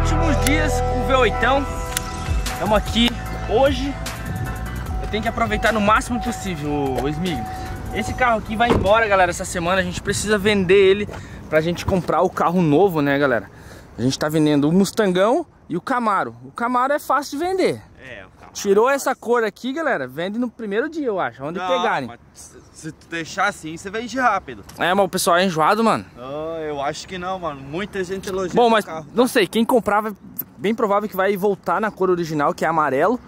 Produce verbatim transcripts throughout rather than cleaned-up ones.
últimos dias com o V oito. Estamos aqui hoje. Eu tenho que aproveitar no máximo possível, o Smiglis. Esse carro aqui vai embora, galera, essa semana. A gente precisa vender ele pra gente comprar o carro novo, né, galera? A gente tá vendendo o Mustangão e o Camaro. O Camaro é fácil de vender. É, o Camaro. Tirou essa cor aqui, galera, vende no primeiro dia, eu acho, onde não, pegarem. Mas se tu deixar assim, você vende rápido. É, mas o pessoal é enjoado, mano. Oh, eu acho que não, mano. Muita gente elogia. Bom, mas carro. Não sei, quem comprar, vai, bem provável que vai voltar na cor original, que é amarelo.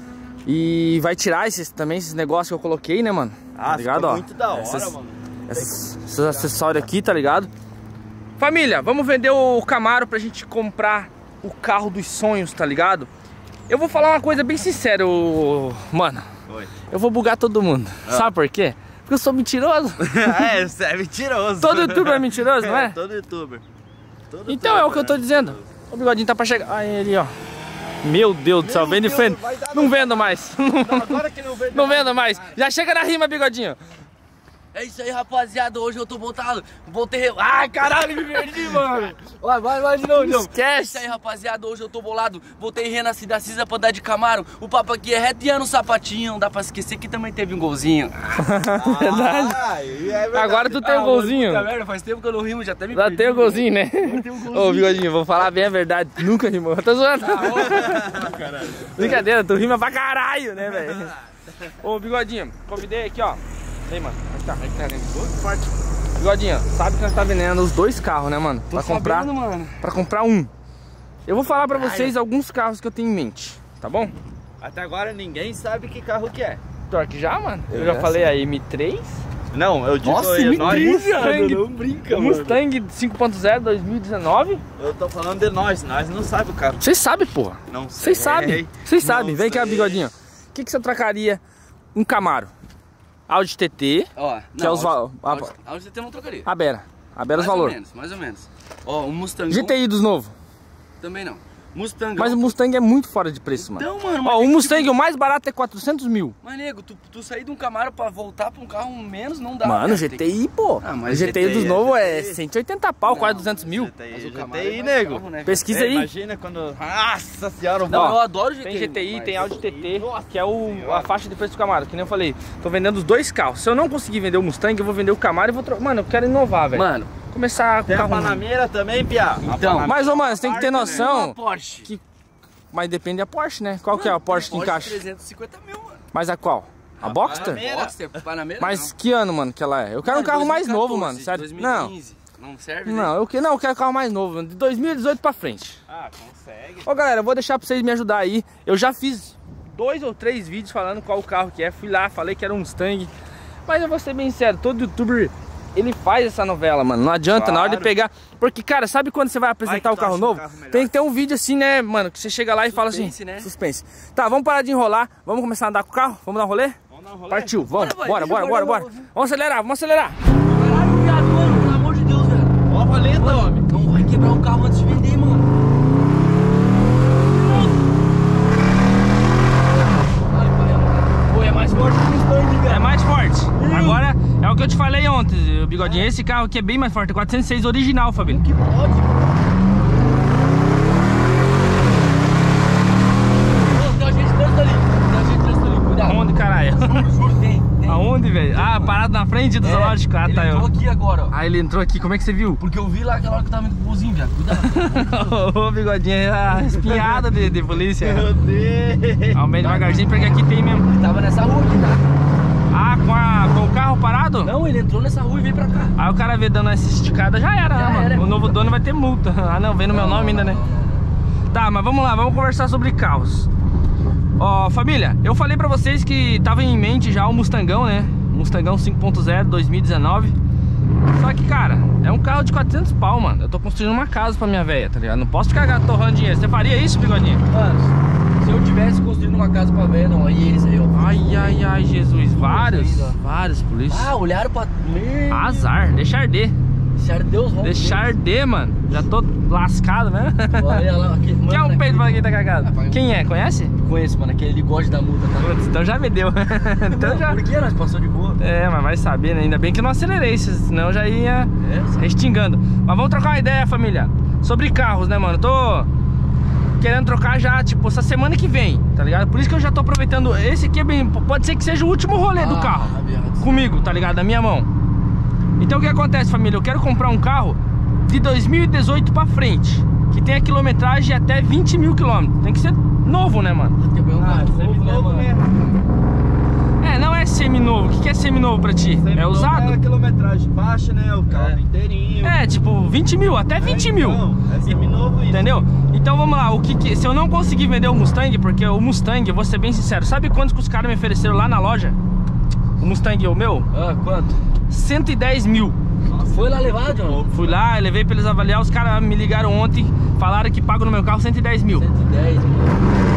E vai tirar esses, também esses negócios que eu coloquei, né, mano? Ah, tá ligado? Ó, muito da hora, essas, mano. Essas, esses acessórios aqui, tá ligado? Família, vamos vender o Camaro pra gente comprar o carro dos sonhos, tá ligado? Eu vou falar uma coisa bem sincera, mano. Oi. Eu vou bugar todo mundo. Ah. Sabe por quê? Porque eu sou mentiroso. É, você é mentiroso. Todo youtuber é mentiroso, não é? É, todo youtuber. Todo então youtuber, é o que eu tô dizendo. O bigodinho tá pra chegar. Aí ele, ó. Meu Deus do céu, vem de frente. Não vendo mais. Não, agora que não vendo. Não vendo mais. Já chega na rima, bigodinho. É isso aí, rapaziada. Hoje eu tô voltado. Voltei. Ai, caralho, me perdi, mano. Vai, vai, vai de novo, de novo. Esquece. É isso aí, rapaziada. Hoje eu tô bolado. Voltei renascido da cinza pra andar de Camaro. O papo aqui é reteando o sapatinho. Não dá pra esquecer que também teve um golzinho. Ah, verdade. Ah, é verdade. Agora tu tem um golzinho. Puta merda, faz tempo que eu não rimo, já até me Já perdi. tem o um golzinho, né? Um Ô, bigodinho, vou falar bem a verdade. Nunca rimou. Tô zoando. Ah, caralho. Brincadeira, tu rima pra caralho, né, velho? Ô, bigodinho, convidei aqui, ó. Ei, mano, tá, aí tá forte. Bigodinho, sabe que nós tá vendendo os dois carros, né, mano? Pra comprar, sabendo, mano. Pra comprar um. Eu vou falar pra vocês alguns carros que eu tenho em mente, tá bom? Até agora ninguém sabe que carro que é. Pior que já, mano. Eu, eu já é falei assim. A M três. Não, eu digo Nossa, eu, M três, nós, Mustang, não brinca, Mustang cinco ponto zero dois mil e dezenove. Eu tô falando de nós, nós não sabemos o carro. Vocês sabem, porra. Não sei. Vocês sabem, vocês sabem. Vem cá, bigodinho. O que, que você trocaria um Camaro? Audi T T, ó, que não, é os valores. Audi, Audi T T eu não trocaria. A Bera. A Bera os valores. Mais ou menos, mais ou menos. Ó, um Mustang. G T I dos novos. Também não. Mustang. Mas o Mustang é muito fora de preço, mano. Então, mano. Ó, o Mustang, tipo... o mais barato é quatrocentos mil. Mas, nego, tu, tu sair de um Camaro pra voltar pra um carro menos não dá. Mano, G T I, que... pô. Ah, mas o G T I, G T I dos novos é cento e oitenta pau, não, quase duzentos mil. G T I, G T I, nego. Carro, né? Pesquisa é, aí. Imagina quando... Nossa senhora, não, ó, eu adoro G T I. Tem G T I, tem Audi T T, que é o, a faixa de preço do Camaro. Que nem eu falei, tô vendendo os dois carros. Se eu não conseguir vender o Mustang, eu vou vender o Camaro e vou trocar. Mano, eu quero inovar, velho. Mano. Começar com tem o carro. Tem a Panameira também, Pia. Então. Mas, ô, mano, você tem que ter noção. Uma Porsche. Que... Mas depende da Porsche, né? Qual mano, que é a Porsche que encaixa? trezentos e cinquenta mil, mano. Mas a qual? A, a Boxster? Boxster, Panameira. Mas não. Que ano, mano, que ela é? Eu quero mano, um carro mais novo, mano, sério. dois mil e quinze. Não. Não serve? Não, né? eu, que, não, eu quero um carro mais novo, de dois mil e dezoito pra frente. Ah, consegue. Ô, galera, eu vou deixar pra vocês me ajudar aí. Eu já fiz dois ou três vídeos falando qual o carro que é. Fui lá, falei que era um Mustang. Mas eu vou ser bem sério, todo youtuber... Ele faz essa novela, mano. Não adianta, claro. Na hora de pegar. Porque, cara, sabe quando você vai apresentar vai o carro novo? Carro tem que ter um vídeo assim, né, mano? Que você chega lá e suspense, fala assim. Né? Suspense. Tá, vamos parar de enrolar. Vamos começar a andar com o carro? Vamos dar um rolê? Vamos dar um rolê? Partiu, vamos. Bora, bora, bora, bora, bora. Vamos acelerar, vamos acelerar. Caralho, viado, mano. Pelo amor de Deus, velho. Ó, valenta, homem. Não vai quebrar o carro antes de vender, mano. Ai, pai, pô, é mais forte que o Mustang, velho. É mais forte. Agora. É o que eu te falei ontem, bigodinho. É. Esse carro aqui é bem mais forte, é quatrocentos e seis original, Fabinho. Que pode, mano. Tem gente trânsito ali. Tem gente trânsito ali, cuidado. Aonde, caralho? Juro, juro, tem, tem. Aonde, velho? Ah, parado na frente do é, zoológico. Ah, ele tá, entrou eu. aqui agora, ó. Ah, ele entrou aqui. Como é que você viu? Porque eu vi lá aquela hora que eu tava indo com o buzinho, viado. Cuidado. Ô, bigodinho, é a espinhada de, de polícia. Meu Deus. Aumenta devagarzinho, porque aqui tem mesmo. Ele tava nessa rua aqui, tá? Ah, com, a, com o carro parado? Não, ele entrou nessa rua e veio pra cá. Aí o cara vê dando essa esticada, já era, já né, era. Mano? O novo dono vai ter multa. Ah, não, vem no não, meu nome ainda, né? Tá, mas vamos lá, vamos conversar sobre carros. Ó, família, eu falei pra vocês que tava em mente já o Mustangão, né? Mustangão cinco ponto zero dois mil e dezenove. Só que, cara, é um carro de quatrocentos pau, mano. Eu tô construindo uma casa pra minha velha, tá ligado? Não posso ficar torrando dinheiro. Você faria isso, bigodinho? Mano, se eu tivesse construindo uma casa pra velha, não, aí eles aí, ó. Ai, ai, ai, Jesus. Vários, aí, vários polícias. Ah, olharam pra... Azar, deixa arder. Deixar Deus romper. Deixar arder, mano. Já tô lascado, né? Olha lá. Aqui, mano, quem é um peito pra quem tá cagado? Ah, quem é? Conhece? Conheço, mano. Aquele gosta da multa, tá? Putz, então já me deu. Então não, já... Por que nós passou de boa? É, mas vai saber, né? Ainda bem que eu não acelerei, senão eu já ia é, restingando. Mas vamos trocar uma ideia, família. Sobre carros, né, mano? Tô... querendo trocar já, tipo, essa semana que vem, tá ligado? Por isso que eu já tô aproveitando. Esse aqui é bem... Pode ser que seja o último rolê ah, do carro viado. Comigo, tá ligado? Na minha mão. Então o que acontece, família? Eu quero comprar um carro de dois mil e dezoito pra frente, que tem a quilometragem de até vinte mil quilômetros. Tem que ser novo, né, mano? Ah, novo, novo mesmo. É, não é semi-novo. O que que é semi-novo pra ti? Semi é usado? É quilometragem baixa, né? O carro é. inteirinho. É, tipo, vinte mil, até vinte mil. Não, é semi-novo isso. Entendeu? Então vamos lá, o que que, se eu não conseguir vender o Mustang, porque o Mustang, eu vou ser bem sincero, sabe quantos que os caras me ofereceram lá na loja? O Mustang, o meu? Ah, quanto? cento e dez mil. Nossa, foi lá levar, John? Fui lá, levei pra eles avaliar, os caras me ligaram ontem, falaram que pagam no meu carro cento e dez mil. cento e dez mil.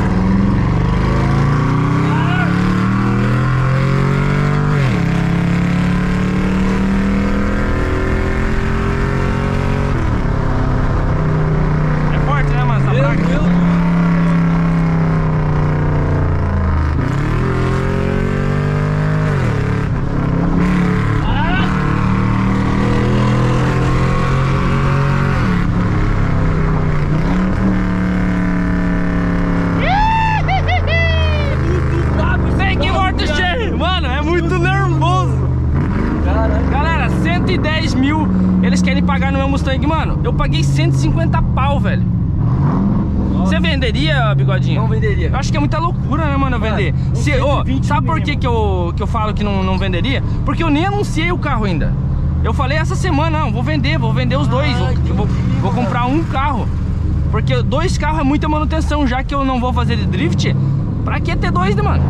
Eles querem pagar no meu Mustang, mano. Eu paguei cento e cinquenta pau, velho. Você venderia, Bigodinho? Não venderia. Eu acho que é muita loucura, né, mano, eu vender. Ah, Se, oh, sabe por que que eu, que eu falo que não, não venderia? Porque eu nem anunciei o carro ainda. Eu falei essa semana, não, vou vender, vou vender os dois. Ah, eu vou, vou comprar um carro. Porque dois carros é muita manutenção, já que eu não vou fazer de drift. Pra que ter dois, né, mano?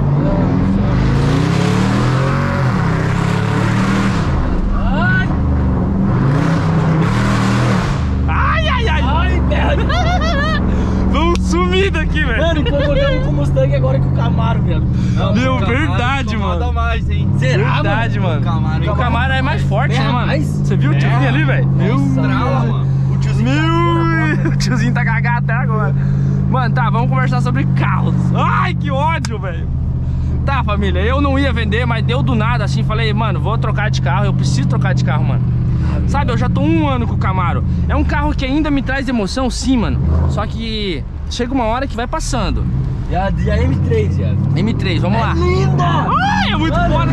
Aqui, velho. Mano, incomodamos com o Mustang agora com o Camaro, velho. Não, meu, Camaro, verdade, mano. Mais, hein? Será, verdade, mano? mano. O Camaro, o Camaro é mais forte, é né, mano? Mais? Você viu o tiozinho é. ali, velho? Meu, mano. O tiozinho meu, tá o tiozinho tá cagado até agora. Mano, tá, vamos conversar sobre carros. Ai, que ódio, velho. Tá, família, eu não ia vender, mas deu do nada, assim, falei, mano, vou trocar de carro, eu preciso trocar de carro, mano. Sabe, eu já tô um ano com o Camaro. É um carro que ainda me traz emoção, sim, mano. Só que chega uma hora que vai passando. E a, e a M três, já. M três, vamos é lá. Linda! Ai, é muito mano. foda.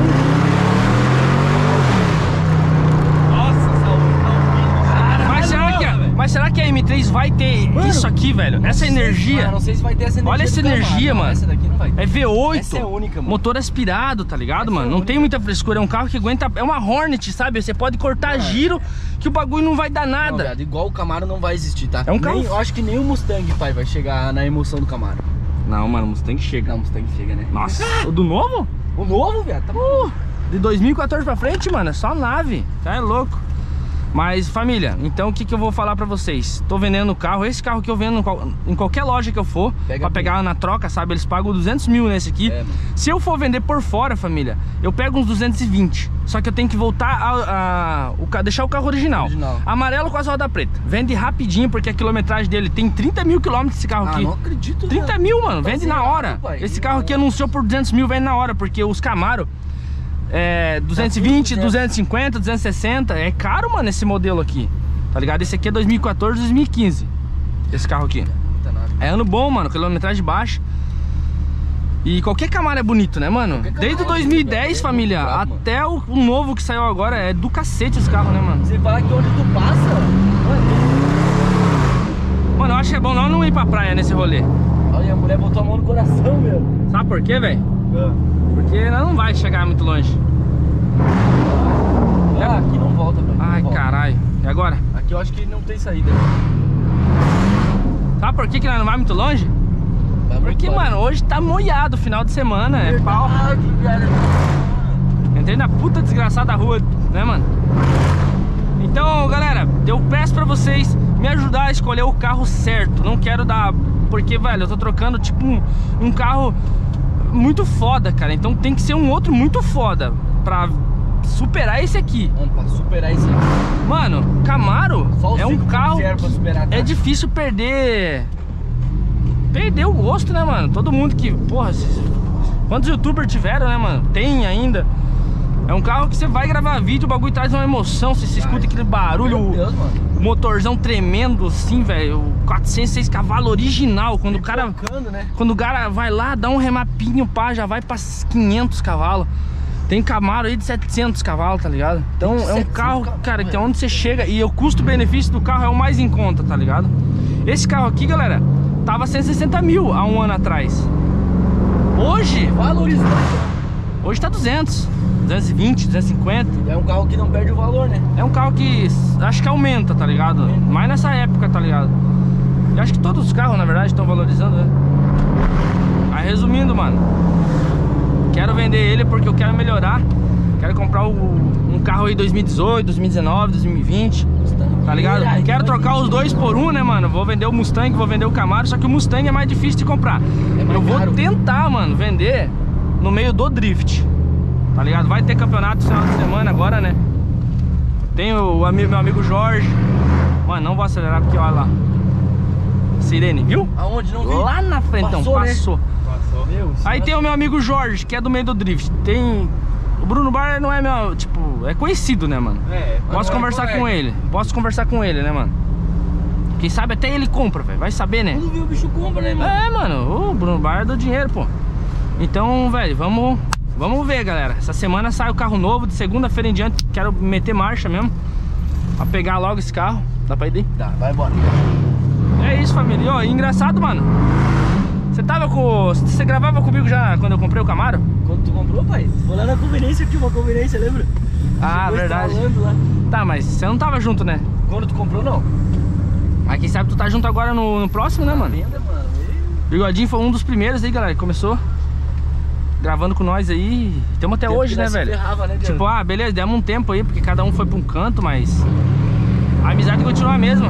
Nossa, saúde, tá mas, será que a, mas será que a M três vai ter mano, isso aqui, velho? Essa energia. Mano, não sei se vai ter essa energia. Olha essa energia, Camaro. mano. Não, essa daqui não vai ter. É V oito. Essa é única, mano. Motor aspirado, tá ligado, essa mano? É não tem muita frescura. É um carro que aguenta. É uma Hornet, sabe? Você pode cortar é. giro que o bagulho não vai dar nada. Não, viado, igual o Camaro não vai existir, tá? É um carro. Nem, eu acho que nem o Mustang, pai, vai chegar na emoção do Camaro. Não, mano, o Mustang chega. Não, o Mustang chega, né? Nossa. O do novo? O novo, viado? Tá uh, de dois mil e quatorze pra frente, mano, é só nave. Tá é louco. Mas, família, então o que que eu vou falar pra vocês? Tô vendendo o carro, esse carro que eu vendo em qualquer loja que eu for, Pega pra pegar na troca, sabe? Eles pagam duzentos mil nesse aqui. É, se eu for vender por fora, família, eu pego uns duzentos e vinte. Só que eu tenho que voltar a, a, a deixar o carro original. original. Amarelo com as rodas pretas. Vende rapidinho, porque a quilometragem dele tem trinta mil quilômetros esse carro ah, aqui. Não acredito, trinta mano. mil, mano. Vende na hora. Pai. Esse carro aqui anunciou por duzentos mil, vende na hora, porque os Camaro... É, duzentos e vinte, duzentos e cinquenta, duzentos e sessenta. É caro, mano, esse modelo aqui. Tá ligado? Esse aqui é dois mil e quatorze, dois mil e quinze. Esse carro aqui. É ano bom, mano, quilometragem baixa. E qualquer Camaro é bonito, né, mano? Desde dois mil e dez, família, até o, o novo que saiu agora. É do cacete esse carro, né, mano? Você fala que onde tu passa, mano, eu acho que é bom não, não ir pra praia nesse rolê. Olha, a mulher botou a mão no coração, meu. Sabe por quê, velho? É. Porque nós não vai chegar muito longe. Ah, aqui não volta, velho. Ai, caralho. E agora? Aqui eu acho que não tem saída. Sabe por que que nós não vai muito longe? Vai Porque, muito mano, hoje tá molhado, final de semana, é pau. Entrei na puta desgraçada da rua, né, mano? Então, galera, eu peço pra vocês me ajudar a escolher o carro certo. Não quero dar... Porque, velho, eu tô trocando, tipo, um, um carro... muito foda, cara. Então tem que ser um outro muito foda pra superar esse aqui. Mano, pra superar esse aqui. Mano, Camaro Só é um carro pra superar, tá? É difícil perder Perder o gosto, né, mano? Todo mundo que, porra, quantos youtubers tiveram, né, mano? Tem ainda. É um carro que você vai gravar vídeo, o bagulho traz uma emoção. Você se escuta aquele barulho, Meu Deus, mano. o motorzão tremendo assim, velho. quatrocentos e seis cavalos original. Quando o cara... Tocando, né? Quando o cara vai lá, dá um remapinho, pá, já vai pra quinhentos cavalos. Tem Camaro aí de setecentos cavalos, tá ligado? Então é um carro, cara, que é onde você chega. E o custo-benefício do carro é o mais em conta, tá ligado? Esse carro aqui, galera, tava cento e sessenta mil há um ano atrás. Hoje, Valorizando. hoje tá duzentos, duzentos e vinte, duzentos e cinquenta. É um carro que não perde o valor, né? É um carro que acho que aumenta, tá ligado? Mas nessa época, tá ligado? Eu acho que todos os carros, na verdade, estão valorizando, né? Mas resumindo, mano, quero vender ele porque eu quero melhorar. Quero comprar o, um carro aí dois mil e dezoito, dois mil e dezenove, dois mil e vinte, tá ligado? Quero trocar os dois por um, né, mano? Vou vender o Mustang, vou vender o Camaro. Só que o Mustang é mais difícil de comprar. Eu vou tentar, mano, vender no meio do drift, tá ligado? Vai ter campeonato no final de semana agora, né? Tem o amigo, meu amigo Jorge. Mano, não vou acelerar porque olha lá. Sirene, viu? Aonde? Não vi. Lá na frente, então, Passou, né? passou. Passou. Meu, Aí tem o meu amigo Jorge, que é do meio do drift. Tem... O Bruno Bar não é meu, tipo, é conhecido, né, mano? É, Posso não é conversar colega. com ele. Posso conversar com ele, né, mano? Quem sabe até ele compra, velho. Vai saber, né? Quando viu o bicho compra, né, mano? É, mano, o Bruno Bar deu dinheiro, pô. Então, velho, vamos, vamos ver, galera. Essa semana sai o carro novo, de segunda-feira em diante. Quero meter marcha mesmo, pra pegar logo esse carro. Dá pra ir daí? Tá, vai embora. É isso, família. E, ó, engraçado, mano. Você tava com... Você gravava comigo já quando eu comprei o Camaro? Quando tu comprou, pai? Foi lá na conveniência, tinha uma conveniência, lembra? Ah, Chegou verdade. instalando lá. Tá, mas você não tava junto, né? Quando tu comprou, não? Mas quem sabe tu tá junto agora no, no próximo, né, mano? Venda, mano. Bigodinho foi um dos primeiros aí, galera, que começou gravando com nós aí. Temos até Tempo hoje, que né, nós se velho? ferrava, né, Tipo, ah, beleza, demos um tempo aí, porque cada um foi pra um canto, mas a amizade continua a mesma.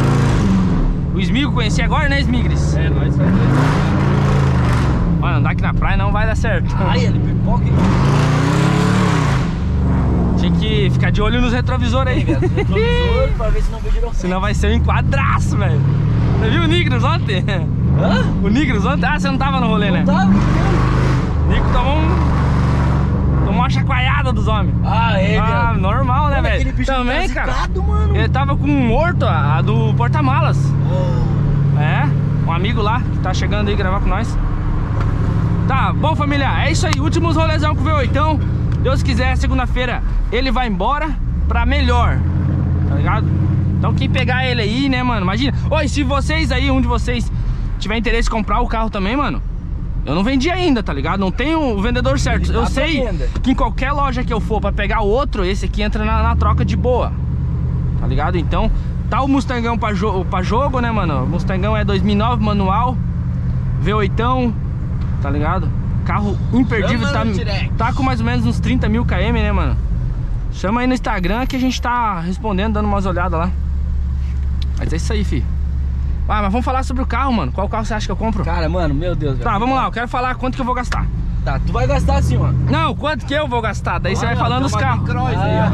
O Smigo conheci agora, né, Smigris? É, nós fazemos isso. Mano, andar aqui na praia não vai dar certo. Ai, ele pipoca, hein? Tinha que ficar de olho nos retrovisores aí. Retrovisor, pra ver se não veio de Senão vai ser um enquadraço, velho. Você viu o Nigros ontem? Hã? O Nigros ontem? Ah, você não tava no rolê, né? Não tava? O Nico tomou um... Tomou uma chacoalhada dos homens. Ah, é, Ah, velho. normal, né, Mano, aquele velho? bicho Também, tá cara. zicado, mano. Ele tava com um morto, a do porta-malas. Oh. É, um amigo lá que tá chegando aí gravar com nós. Tá, bom, família, é isso aí. Últimos rolezão com o V oito. Então, Deus quiser, segunda-feira ele vai embora pra melhor, tá ligado? Então quem pegar ele aí, né, mano, imagina. Oi, se vocês aí, um de vocês tiver interesse em comprar o carro também, mano, eu não vendi ainda, tá ligado? Não tenho o vendedor certo. Ele tá Eu pra sei venda. que em qualquer loja que eu for pra pegar o outro, esse aqui entra na, na troca de boa, tá ligado? Então, tá o Mustangão pra, jo pra jogo, né, mano? O Mustangão é dois mil e nove, manual, V oito, tá ligado? Carro imperdível, Chama tá, no direct. tá com mais ou menos uns trinta mil quilômetros, né, mano? Chama aí no Instagram que a gente tá respondendo, dando umas olhadas lá. Mas é isso aí, fi. Ah, mas vamos falar sobre o carro, mano. Qual carro você acha que eu compro? Cara, mano, meu Deus, velho. Tá, vamos lá, eu quero falar quanto que eu vou gastar. Tá, tu vai gastar assim, ó. Não, quanto que eu vou gastar? Daí você vai falando os carros. Cross aí, Ah.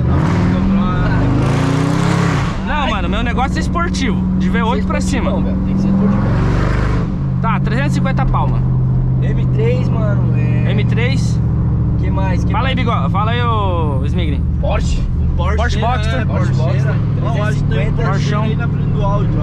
ó. Não, mano, meu negócio é esportivo. De V oito pra cima. Não, velho. Tem que ser esportivo. Tá, trezentos e cinquenta pau, mano. M três, mano. É... M três. Que mais? Que Fala aí, mais? Bigode. Fala aí, ô Smigrin. Porsche. Um Porsche, Porsche Boxster. né? Porsche Porsche Boxster. Ó, acho que tem um trezentos e cinquenta. Porsche Porschão. aí na frente do áudio,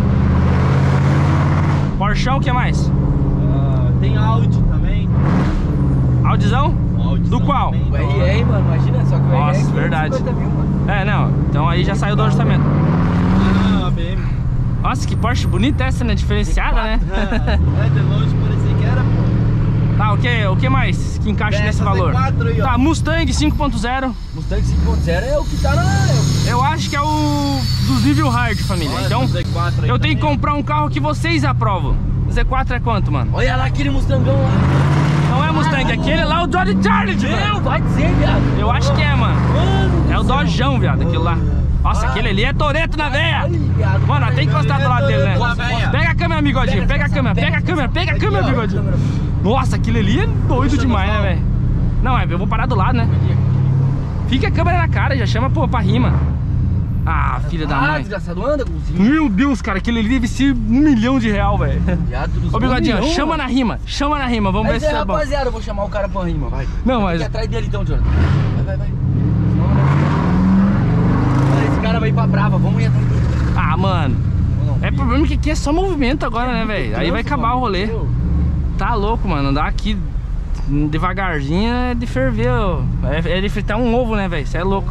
ó. Porschão, o que mais? Ah, tem Audi também. Audizão? Audizão Do qual? também, O da R hora. R, mano, imagina, só que o Nossa, R R é verdade. quinhentos e cinquenta mil, mano. É, não. Então aí já saiu do orçamento. Ah, B M. Nossa, que Porsche bonita essa, né? Diferenciada, né? É, de longe parecia que era, pô. Tá, o que, o que mais que encaixa nesse Essa valor? C quatro aí, ó. Tá, Mustang cinco ponto zero. Mustang cinco ponto zero é o que tá na... é Eu acho que é o dos nível hard, família. Olha Então, essa Z quatro aí eu tenho que também, ó. comprar um carro que vocês aprovam. O Z quatro é quanto, mano? o... Olha lá aquele Mustangão lá. Não é Mustang, aquele lá é o Dodge Charger, Meu, velho. vai dizer, viado. Eu acho que é, mano. Mano É o do céu. Dojão, viado, aquilo lá. Nossa, Ah. aquele ali é Toreto na veia. Ai, viado. Mano, tem que encostar do lado dele, né? Boa, velha. Pega a câmera, bigodinho. Pega a câmera, pega a câmera, pega a câmera, bigodinho. Nossa, aquele ali é doido Deixa demais, no né, sol. velho? Não, é, eu vou parar do lado, né? Fica a câmera na cara, já chama, pô, pra rima. Ah, filha da Ah, mãe. desgraçado, anda, Golzinho. Meu Deus, cara, aquele ali deve ser um milhão de real, velho. Viado dos Ô, Bigodinho, milhão, chama mano. na rima, chama na rima, vamos ver Mas se é, é bom. rapaziada, eu vou chamar o cara pra rima, vai. Não, Vai mas... ter que ir atrás dele então, Jonathan. Vai, vai, vai. Senão, né? Mano, esse cara vai ir pra brava, vamos ir atrás dele. Ah, mano. É problema que aqui é só movimento agora, né, velho? Aí vai acabar o rolê. Tá louco, mano. Andar aqui devagarzinho é de ferver, ó. É, é de fritar um ovo, né, velho? Você é louco.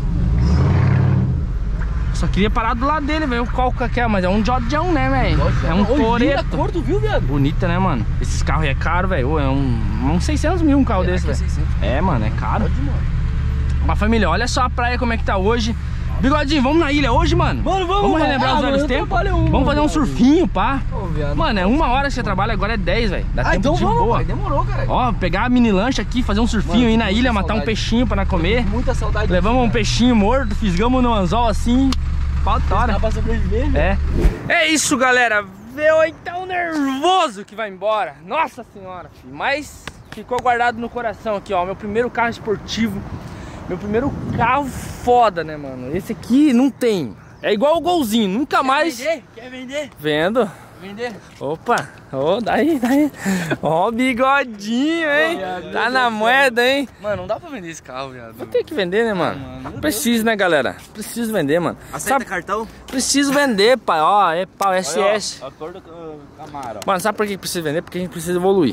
Só queria parar do lado dele, velho. Qual que é? Mas é um Jodião, né, velho? É um Toretto. cor, tu viu, viado? Bonita, né, mano? Esses carros aí é caro, velho. É um, uns seiscentos mil um carro Será desse, que é velho. seiscentos? É, mano, é caro. Pode, mano. Mas família, olha só a praia como é que tá hoje. Bigodinho, vamos na ilha hoje, mano? Mano, vamos, Vamos relembrar ah, os mano, velhos eu tempos? trabalho uma, Vamos fazer um viado. surfinho, pá. Ô, viado. Mano, é uma hora que você trabalha, agora é dez, velho. Dá Ah, tempo então de vamos, boa. pai. Demorou, cara. Ó, pegar a mini lancha aqui, fazer um surfinho Mano, aí na muita ilha, matar um saudade. peixinho pra nós comer. Muita saudade. Levamos um peixinho morto, fisgamos no anzol assim. Pau tora. Dá pra sobreviver, velho. É. É isso, galera. Veio aí tão nervoso que vai embora. Nossa senhora, filho. Mas ficou guardado no coração aqui, ó. Meu primeiro carro esportivo. Meu primeiro carro foda, né, mano? Esse aqui não tem. É igual o Golzinho, nunca mais. Quer vender? Quer vender? Vendo? Vender? Opa, ô, daí, daí. Ó, o bigodinho, hein? viado, Tá meu na Deus do moeda, hein? Mano, não dá pra vender esse carro, viado. Vou ter que vender, né, mano? mano, meu Preciso, né, galera? Preciso vender, mano. Aceita Sabe- cartão? Preciso vender, pai. Ó, é pau, S S. A cor do Camaro. Mano, sabe por que precisa vender? Porque a gente precisa evoluir.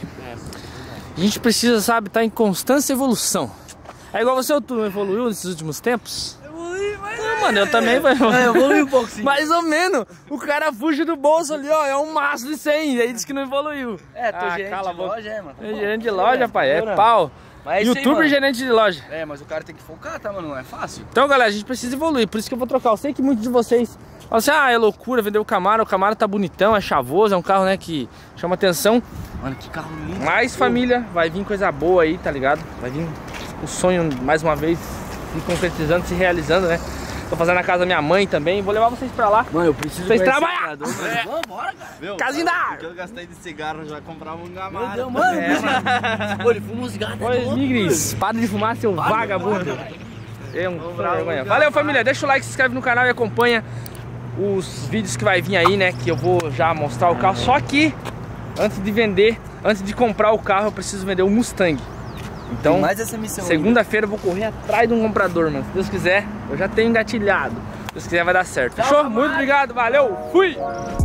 A gente precisa, sabe, estar em constante evolução. É igual você, tu não evoluiu nesses últimos tempos? Evolui, mas... Ah, mano, eu também vou É, evolui um pouco, sim. Mais ou menos. O cara fuge do bolso ali, ó. É um maço de cem. Aí diz que não evoluiu. É, tô Ah, gerente cala a de boca. loja, é, mano. É gerente de loja, pai. É pau. Mas é isso aí, Youtuber mano. gerente de loja. É, mas o cara tem que focar, tá, mano? Não é fácil. Então, galera, a gente precisa evoluir. Por isso que eu vou trocar. Eu sei que muitos de vocês falam assim, ah, é loucura vender o Camaro. O Camaro tá bonitão, é chavoso. É um carro, né, que chama atenção. Mano, que carro lindo. Mas, família, vai vir coisa boa aí, tá ligado? Vai vir o sonho, mais uma vez, se concretizando, se realizando, né? Tô fazendo na casa da minha mãe também. Vou levar vocês pra lá. Mano, eu preciso Vocês conhecer trabalham. esse criador, mano. Vamos, bora, cara. Viu? Casinha da O árvore. que eu gastei de cigarro já comprava um Camaro. Meu Deus, mano. É, mano. Pô, ele fuma uns gatos. Oi, Migris, para de fumar, seu vagabundo. É um vergonha. Valeu, família. Deixa o like, se inscreve no canal e acompanha os vídeos que vai vir aí, né? Que eu vou já mostrar o carro. Só que, antes de vender, antes de comprar o carro, eu preciso vender o Mustang. Então, mais essa missão. segunda-feira eu vou correr atrás de um comprador, mano. Se Deus quiser, eu já tenho engatilhado. Se Deus quiser, vai dar certo. Tchau, Fechou? Camaro. Muito obrigado, valeu, fui!